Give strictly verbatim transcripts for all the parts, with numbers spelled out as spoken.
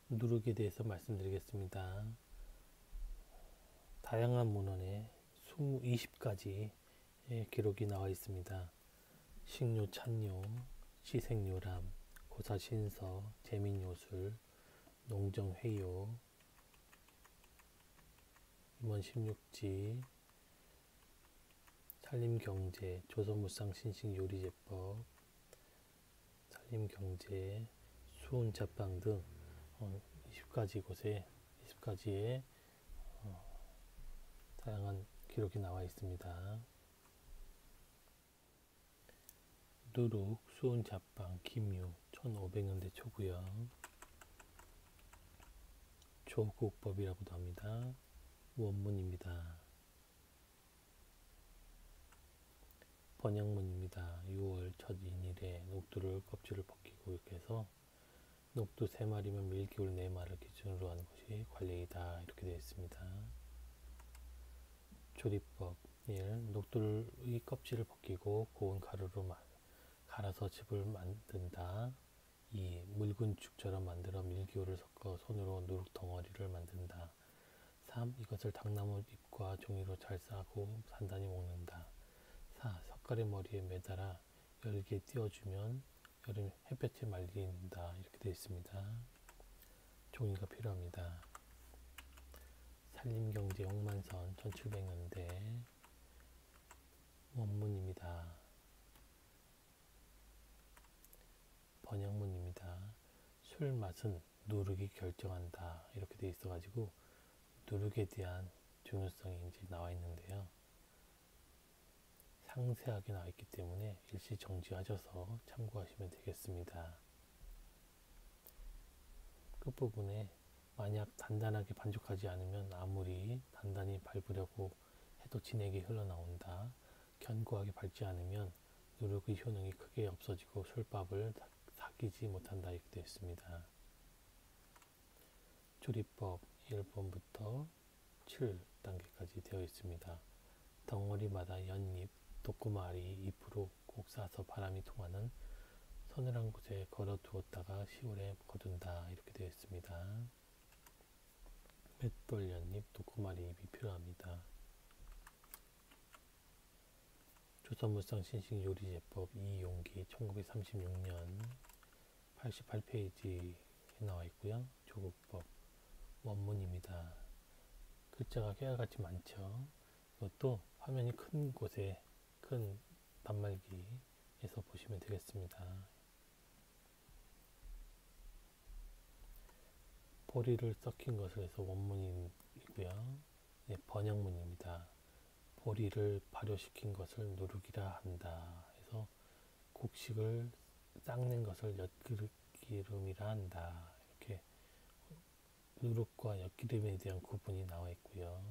누룩에 대해서 말씀드리겠습니다. 다양한 문헌에 이십 가지 기록이 나와 있습니다. 식료, 찬료, 시생료람, 고사신서, 재민요술, 농정회요, 임원 십육지, 산림경제, 조선무쌍신식요리제법, 산림경제, 수온잡방 등 이십 가지 곳에 이십 가지의 다양한 기록이 나와 있습니다. 누룩, 수온잡방, 김유, 천오백 년대 초고요. 조국법이라고도 합니다. 원문입니다. 번역문입니다. 유월 첫 인일에 녹두를 껍질을 벗기고 이렇게 해서 녹두 세 마리면 밀기울 네 마리를 기준으로 하는 것이 관례이다. 이렇게 되어 있습니다. 조리법 일. 녹두의 껍질을 벗기고 고운 가루로 갈아서 즙을 만든다. 이. 묽은 죽처럼 만들어 밀기울을 섞어 손으로 누룩 덩어리를 만든다. 삼. 이것을 당나무 잎과 종이로 잘 싸고 단단히 먹는다. 사. 석가래 머리에 매달아 열게 띄워주면 여름 햇볕에 말린다. 이렇게 되어 있습니다. 종이가 필요합니다. 산림경제 홍만선 천칠백 년대 원문입니다. 번역문입니다. 술 맛은 누룩이 결정한다. 이렇게 되어 있어 가지고 누룩에 대한 중요성이 이제 나와 있는데요. 상세하게 나와 있기 때문에 일시 정지하셔서 참고하시면 되겠습니다. 끝부분에 만약 단단하게 반죽하지 않으면 아무리 단단히 밟으려고 해도 진액이 흘러나온다. 견고하게 밟지 않으면 누룩의 효능이 크게 없어지고 술밥을 사귀지 못한다. 이렇게 되어 있습니다. 조리법 일 번부터 칠 단계까지 되어 있습니다. 덩어리마다 연잎, 독고마리 잎으로 꼭 싸서 바람이 통하는 서늘한 곳에 걸어 두었다가 시월에 거둔다. 이렇게 되어 있습니다. 맷돌 연잎, 독고마리 잎이 필요합니다. 조선무쌍신식 요리제법 이용기 천구백삼십육 년 팔십팔 페이지에 나와 있고요. 조국법 원문입니다. 글자가 깨알같이 많죠. 이것도 화면이 큰 곳에 큰 단말기에서 보시면 되겠습니다. 보리를 썩힌 것을 해서 원문이고요. 네, 번역문입니다. 보리를 발효시킨 것을 누룩이라 한다. 해서 곡식을 닦는 것을 엿기름이라 한다. 이렇게 누룩과 엿기름에 대한 구분이 나와 있고요.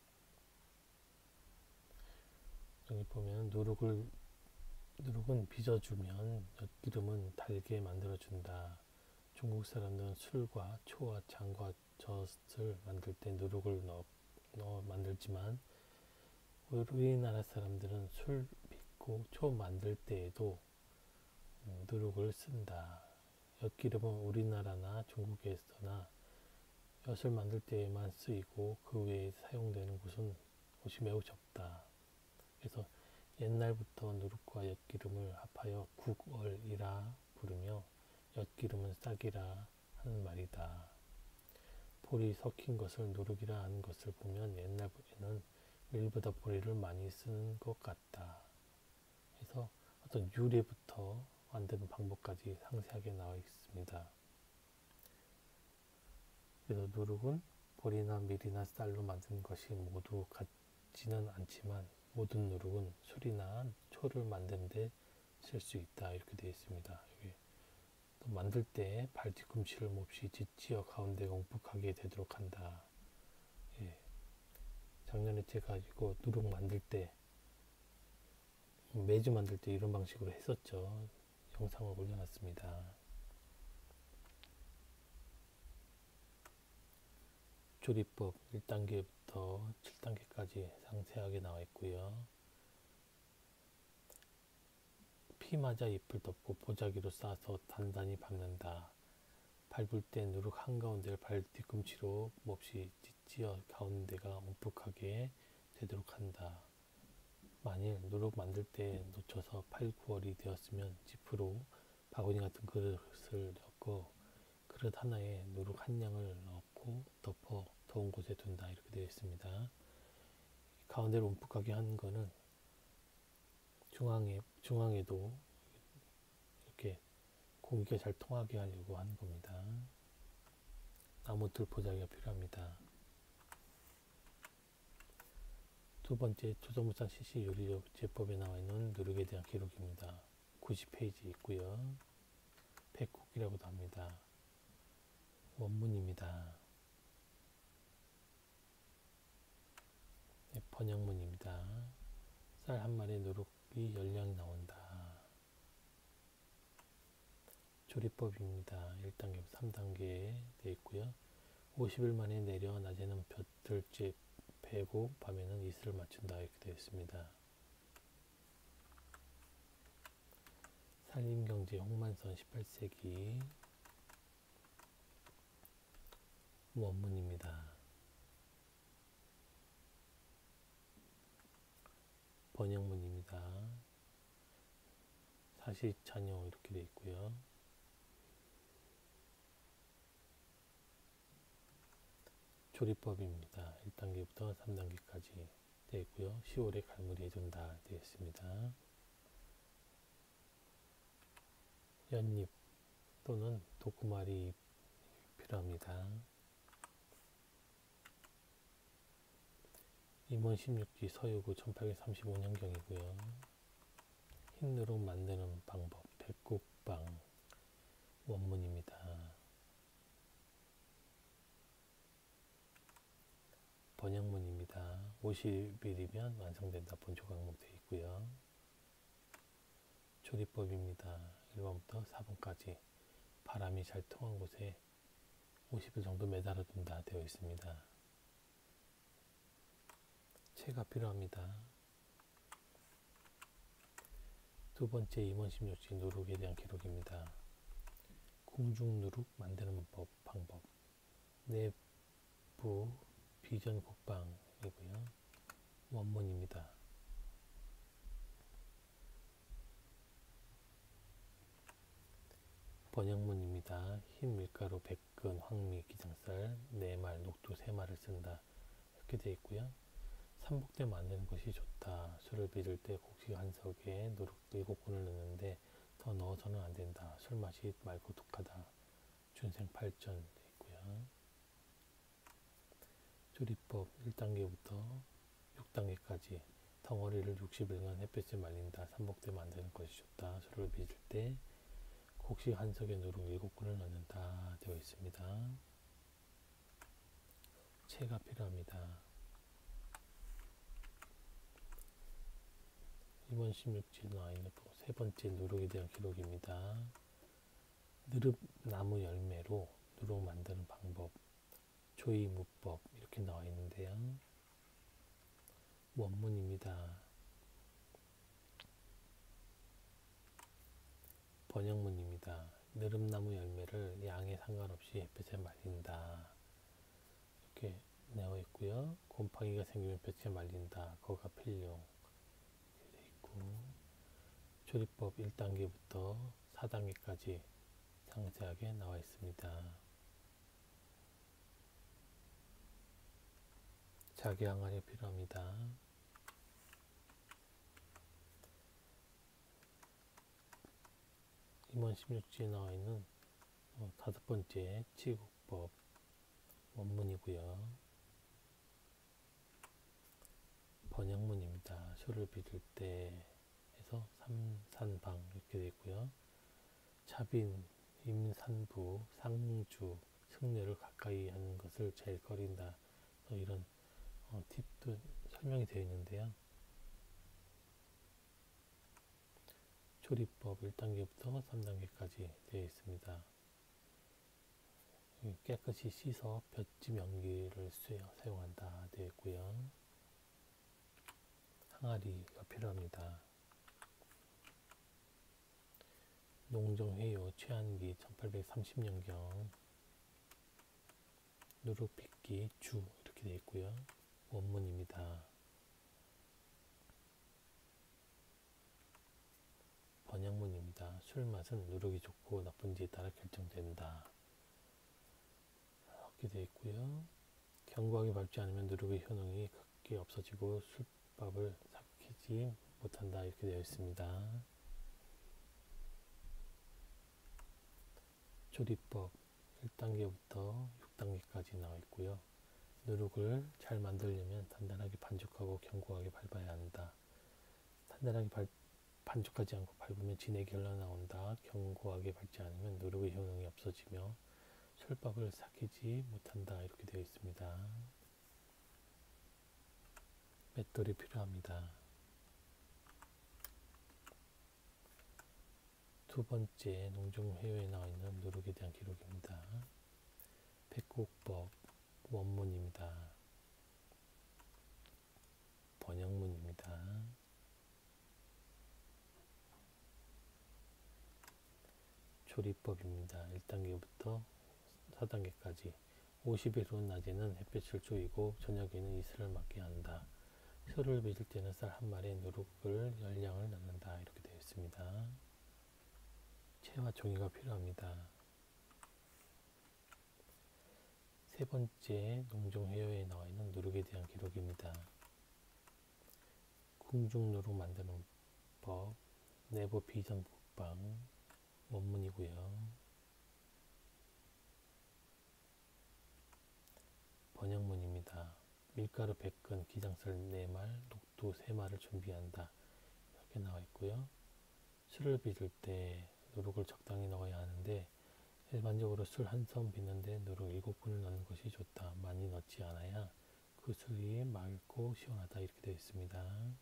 여기 보면 누룩을 누룩은 빚어주면 엿기름은 달게 만들어준다. 중국 사람들은 술과 초와 장과 젖을 만들 때 누룩을 넣어, 넣어 만들지만 우리나라 사람들은 술 빚고 초 만들 때에도 누룩을 쓴다. 엿기름은 우리나라나 중국에서나 엿을 만들 때에만 쓰이고 그 외에 사용되는 곳은 곳이 매우 적다. 그래서 옛날부터 누룩과 엿기름을 합하여 국얼이라 부르며 엿기름은 싹이라 하는 말이다. 보리 섞인 것을 누룩이라 하는 것을 보면 옛날에는 밀보다 보리를 많이 쓰는 것 같다. 그래서 어떤 유래부터 만드는 방법까지 상세하게 나와 있습니다. 그래서 누룩은 보리나 밀이나 쌀로 만든 것이 모두 같지는 않지만 모든 누룩은 술이나 초를 만드는 데 쓸 수 있다. 이렇게 되어 있습니다. 여기 또 만들 때 발 뒤꿈치를 몹시 짓지어 가운데 엉푹하게 되도록 한다. 예. 작년에 제가 이거 누룩 만들 때 매주 만들 때 이런 방식으로 했었죠. 영상을 올려놨습니다. 조리법 일 단계부터 칠 단계까지 상세하게 나와 있고요. 피 맞아 잎을 덮고 보자기로 싸서 단단히 밟는다. 밟을 때 누룩 한가운데를 발 뒤꿈치로 몹시 찢어 가운데가 움푹하게 되도록 한다. 만일 누룩 만들 때 놓쳐서 팔, 구월이 되었으면 지프로 바구니 같은 그릇을 엮어 그릇 하나에 누룩 한 양을 넣고 덮어 더운 곳에 둔다. 이렇게 되어 있습니다. 가운데를 움푹하게 한 거는 중앙에, 중앙에도 이렇게 공기가 잘 통하게 하려고 하는 겁니다. 나무 들포자기가 필요합니다. 두 번째, 조선무쌍 씨씨 요리조 제법에 나와 있는 누룩에 대한 기록입니다. 구십 페이지 있고요. 백국이라고도 합니다. 원문입니다. 네, 번역문입니다. 쌀 한 마리에 누룩이 열 량이 나온다. 조리법입니다. 일 단계, 삼 단계에 되어 있고요. 오십 일 만에 내려 낮에는 볕들째 패고 밤에는 이슬을 맞춘다. 이렇게 되어 있습니다. 산림경제 홍만선 십팔 세기 원문입니다. 번역문입니다. 사시찬용 이렇게 되어 있고요. 조리법입니다. 일 단계부터 삼 단계까지 되어 있고요. 시월에 갈무리 해준다 되어 있습니다. 연잎 또는 도구마리 필요합니다. 임원 십육 기 서유구 천팔백삼십오 년경이고요. 흰누룩 만드는 방법 백국방 원문입니다. 번역문입니다. 오십 일이면 완성된다. 본조 강목 되어 있고요. 조리법입니다. 일 번부터 사 번까지 바람이 잘 통한 곳에 오십 일 정도 매달아 둔다 되어 있습니다. 채가 필요합니다. 두 번째, 임원 십육 지 누룩에 대한 기록입니다. 궁중누룩 만드는 법, 방법 내부 비전국방이고요. 원문입니다. 번역문입니다. 흰 밀가루 백 근, 황미, 기장쌀 네 말, 녹두 세 말을 쓴다. 이렇게 되어 있고요. 삼복대 만드는 것이 좋다. 술을 빚을 때 곡식 한 석에 누룩 일곱 근을 넣는데 더 넣어서는 안 된다. 술 맛이 맑고 독하다. 준생 팔 전 되어 있고요. 조리법 일 단계부터 육 단계까지 덩어리를 육십 일간 햇볕에 말린다. 삼복대 만드는 것이 좋다. 술을 빚을 때 곡식 한 석에 누룩 일곱 근을 넣는다 되어 있습니다. 채가 필요합니다. 임원 십육 지 나와 있는 세 번째 누룩에 대한 기록입니다. 느릅나무 열매로 누룩 만드는 방법 조이무법 이렇게 나와 있는데요. 원문입니다. 번역문입니다. 느릅나무 열매를 양에 상관없이 햇볕에 말린다. 이렇게 되어 있고요. 곰팡이가 생기면 볕에 말린다. 거가 필용. 이렇게 되어 있고 조리법 일 단계부터 사 단계까지 상세하게 나와 있습니다. 자개 항아리 필요합니다. 임원 십육 지에 나와 있는 어, 다섯 번째 치국법 원문이고요. 번역문입니다. 술을 빚을 때 해서 삼산방 이렇게 되어 있고요. 차빈, 임산부, 상주, 승려를 가까이 하는 것을 제일 꺼린다. 이런 어, 팁도 설명이 되어 있는데요. 조리법 일 단계부터 삼 단계까지 되어 있습니다. 깨끗이 씻어 볕집 연기를 사용한다 되어 있고요. 항아리가 필요합니다. 농정회요 최한기 천팔백삼십 년경 누룩 빚기 주 이렇게 되어 있고요. 원문입니다. 번역문입니다. 술 맛은 누룩이 좋고 나쁜지에 따라 결정된다. 이렇게 되어 있고요. 견고하게 밟지 않으면 누룩의 효능이 크게 없어지고 술밥을 삭히지 못한다. 이렇게 되어 있습니다. 조리법 일 단계부터 육 단계까지 나와 있고요. 누룩을 잘 만들려면 단단하게 반죽하고 견고하게 밟아야 한다. 단단하게 발, 반죽하지 않고 밟으면 진액이 흘러나온다. 견고하게 밟지 않으면 누룩의 효능이 없어지며 술밥을 삭히지 못한다. 이렇게 되어 있습니다. 맷돌이 필요합니다. 두 번째 농정회의에 나와 있는 누룩에 대한 기록입니다. 백곡법 원문입니다. 번역문입니다. 조리법입니다. 일 단계부터 사 단계까지 오십 일 후 낮에는 햇볕을 쬐이고 저녁에는 이슬을 맞게 한다. 술을 빚을 때는 쌀 한 마리에 누룩을 열 양을 넣는다. 이렇게 되어 있습니다. 채와 종이가 필요합니다. 세 번째 농정회의에 나와 있는 누룩에 대한 기록입니다. 궁중누룩 만드는 법, 내부 비전 국방 원문이고요. 번역문입니다. 밀가루 백 근, 기장쌀 네 말, 녹두 세 말을 준비한다. 이렇게 나와 있고요. 술을 빚을 때 누룩을 적당히 넣어야 하는데 일반적으로 술 한 선 빚는데 누룩 일곱 근을 넣는 것이 좋다. 많이 넣지 않아야 그 술이 맑고 시원하다. 이렇게 되어 있습니다.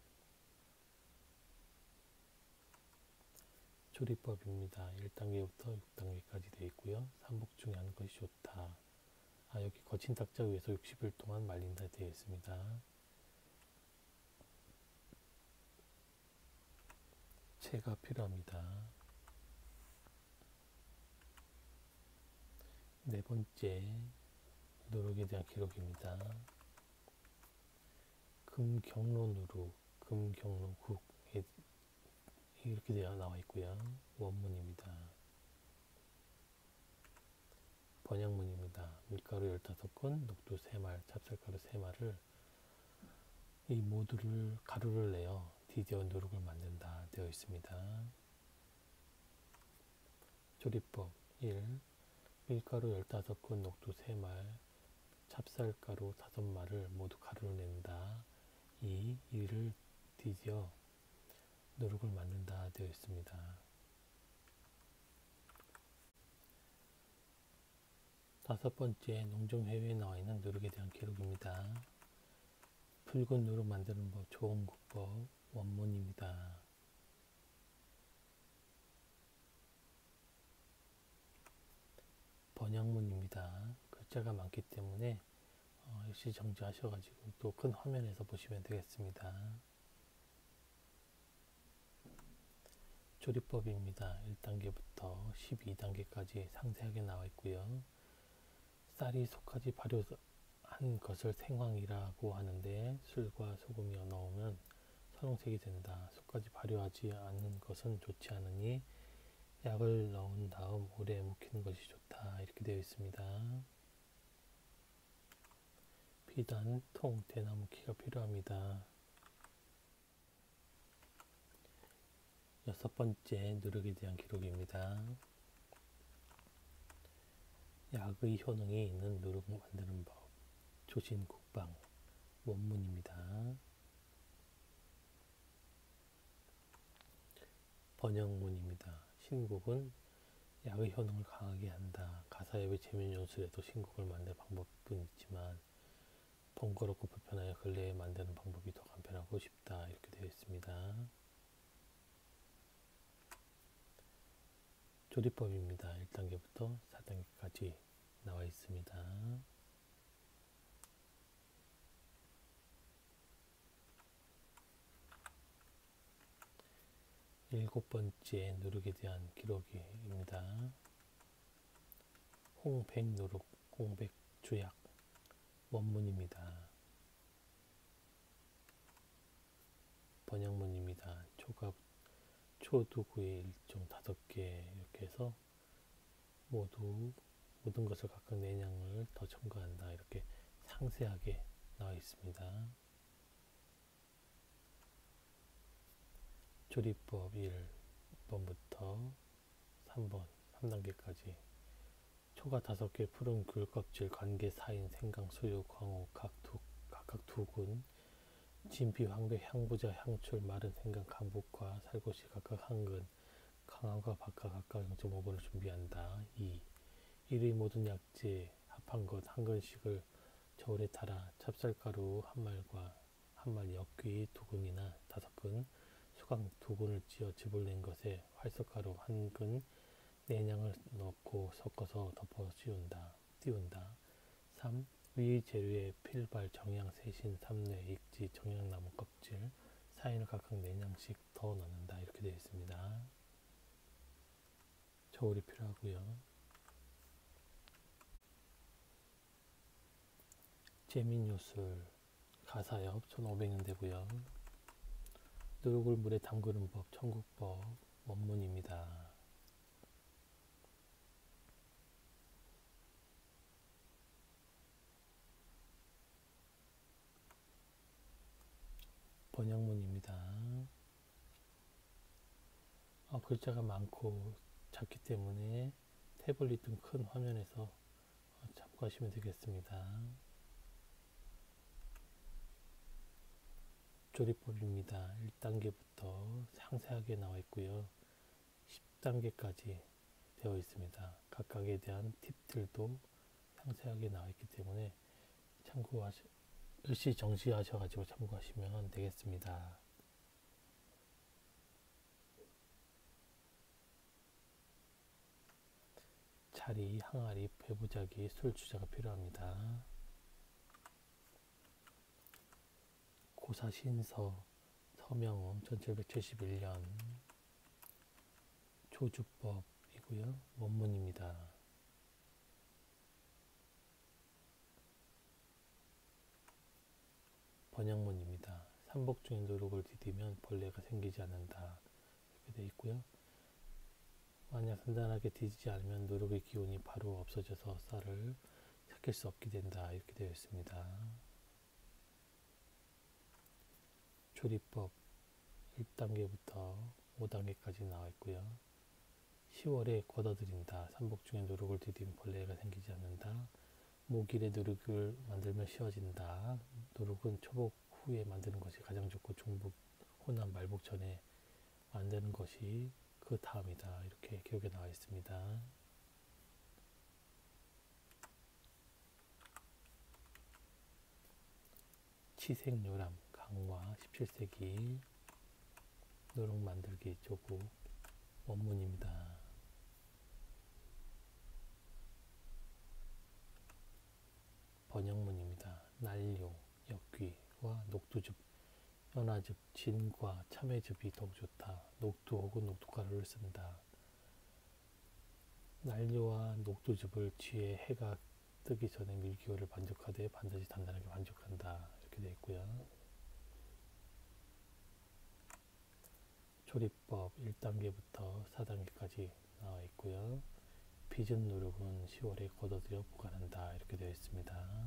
조리법입니다. 일 단계부터 육 단계까지 되어 있고요. 삼복 중에 하는 것이 좋다. 아, 여기 거친 탁자 위에서 육십 일 동안 말린다 되어 있습니다. 채가 필요합니다. 네 번째 누룩에 대한 기록입니다. 금경로 누룩, 금경로 국 이렇게 되어 나와 있고요. 원문입니다. 번역문입니다. 밀가루 열다섯 근, 녹두 세 말, 찹쌀가루 세 말을 이 모두를 가루를 내어 디뎌 누룩을 만든다 되어 있습니다. 조리법 일. 밀가루 열다섯 근, 녹두 세 말, 찹쌀가루 다섯 말을 모두 가루를 낸다. 이. 이를 디뎌 누룩을 만든다 되어 있습니다. 다섯 번째 농정회의에 나와 있는 누룩에 대한 기록입니다. 붉은 누룩 만드는 법, 조음국법 원문입니다. 번역문입니다. 글자가 많기 때문에 어, 역시 정지하셔가지고 또 큰 화면에서 보시면 되겠습니다. 조리법입니다. 일 단계부터 십이 단계까지 상세하게 나와 있고요. 쌀이 속까지 발효한 것을 생황이라고 하는데 술과 소금이 넣으면 선홍색이 된다. 속까지 발효하지 않은 것은 좋지 않으니 약을 넣은 다음 오래 묵히는 것이 좋다. 이렇게 되어 있습니다. 비단, 통, 대나무 키가 필요합니다. 여섯 번째 누룩에 대한 기록입니다. 약의 효능이 있는 누룩 만드는 법, 조신국방 원문입니다. 번역문입니다. 신국은 약의 효능을 강하게 한다. 가사엽의 제면용술에도 신국을 만드는 방법은 있지만 번거롭고 불편하여 근래에 만드는 방법이 더 간편하고 쉽다. 이렇게 되어 있습니다. 조리법입니다. 일 단계부터 사 단계까지 나와 있습니다. 일곱 번째 누룩에 대한 기록입니다. 홍백 누룩, 홍백 주약 원문입니다. 번역문입니다. 초가 초두구의 일종 다섯 개 이렇게 해서 모두 모든 것을 각각 내냥을 더 첨가한다 이렇게 상세하게 나와 있습니다. 조리법 일 번부터 삼 번 삼 단계까지 초가 다섯 개 푸른 귤 껍질 관계 사인 생강 수유 광호 각 두, 각각 두군 진피 황배 향부자 향출 마른 생강 강북과 살것이 각각 한 근 강황과 박하 각각 영 점 오 근을 준비한다. 이. 일 위 모든 약재 합한 것 한 근씩을 저울에 달아 찹쌀가루 한 말과 한 말 엿귀 두 근이나 다섯 근 수강 두 근을 찧어 즙을 낸 것에 활석가루 한 근 내냥을 넣고 섞어서 덮어 씌운다. 띄운다. 삼. 위 재료에 필발, 정향, 세신, 삼례, 익지, 정향나무 껍질, 사인을 각각 내냥씩 더 넣는다. 이렇게 되어 있습니다. 저울이 필요하고요. 재민요술 가사엽 천오백 년 되고요. 누룩을 물에 담그는 법 청국법 원문입니다. 번역문입니다. 어, 글자가 많고 작기 때문에 태블릿 등 큰 화면에서 참고하시면 되겠습니다. 조리법입니다. 일 단계부터 상세하게 나와 있고요. 십 단계까지 되어 있습니다. 각각에 대한 팁들도 상세하게 나와 있기 때문에 참고하시, 일시 정시하셔가지고 참고하시면 되겠습니다. 자리, 항아리, 배부자기, 술주자가 필요합니다. 고사신서, 서명음, 천칠백칠십일 년 조주법이고요. 원문입니다. 번역문입니다. 삼복 중에 누룩을 디디면 벌레가 생기지 않는다. 이렇게 되어 있고요. 만약 단단하게 디디지 않으면 누룩의 기운이 바로 없어져서 쌀을 삭힐 수 없게 된다. 이렇게 되어 있습니다. 조리법 일 단계부터 오 단계까지 나와 있고요. 시월에 걷어들인다. 삼복 중에 누룩을 디디면 벌레가 생기지 않는다. 모길에 누룩을 만들면 쉬워진다. 누룩은 초복 후에 만드는 것이 가장 좋고 중복, 호남, 말복 전에 만드는 것이 그 다음이다. 이렇게 기록에 나와 있습니다. 치색요람, 강화, 십칠 세기 누룩 만들기 조국 원문입니다. 번역문입니다. 난료, 엿귀와 녹두즙, 연화즙, 진과 참외즙이 더욱 좋다. 녹두 혹은 녹두가루를 쓴다. 난료와 녹두즙을 취해 해가 뜨기 전에 밀기호를 반죽하되 반드시 단단하게 반죽한다. 이렇게 되어 있고요. 조리법 일 단계부터 사 단계까지 나와 있고요. 빚은 누룩은 시월에 걷어들여 보관한다. 이렇게 되어 있습니다.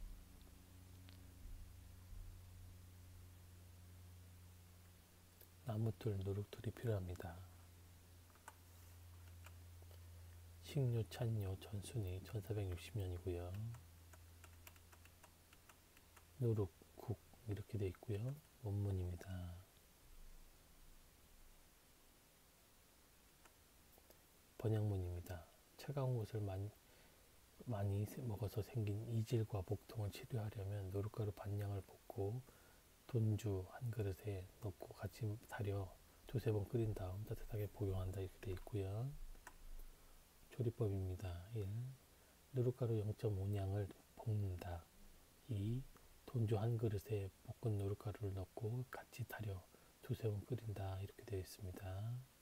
나무틀, 누룩틀이 필요합니다. 식료, 찬료, 전순이 천사백육십 년이고요. 누룩, 국 이렇게 되어 있고요. 원문입니다. 번역문입니다. 차가운 것을 많이, 많이 먹어서 생긴 이질과 복통을 치료하려면 누룩가루 반량을 붓고 돈주 한 그릇에 넣고 같이 달여 두세 번 끓인 다음 따뜻하게 복용한다. 이렇게 되어 있고요. 조리법입니다. 일. 누룩가루 영 점 오 냥을 볶는다. 이. 돈주 한 그릇에 볶은 누룩가루를 넣고 같이 달여 두세 번 끓인다. 이렇게 되어 있습니다.